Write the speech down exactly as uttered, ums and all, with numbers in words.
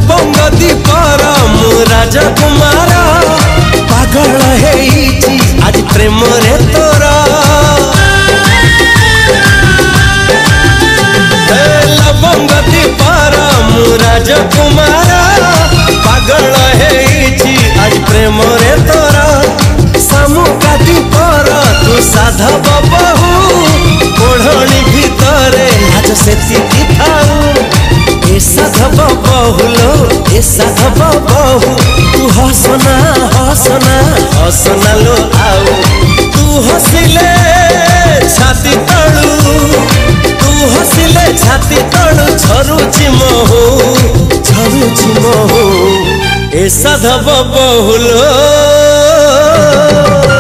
लवंग दीपर मु राजकुमार पागल हेइछि आज प्रेम रे तोरा लवंग दीपर मु राजकुमार पागल हेइछि आज प्रेम रे तोरा सामुका दीपर तू साधव बहु ओढ़णी भितरे लाज सेति थाऊ ए साधव बहुलो ए साधव बहु तू हसना हसना हसना लो आउ तू हसिले छाती तळु तू हसिले छाती तळु झरुछि महु झरुछि महु ए साधव बहुलो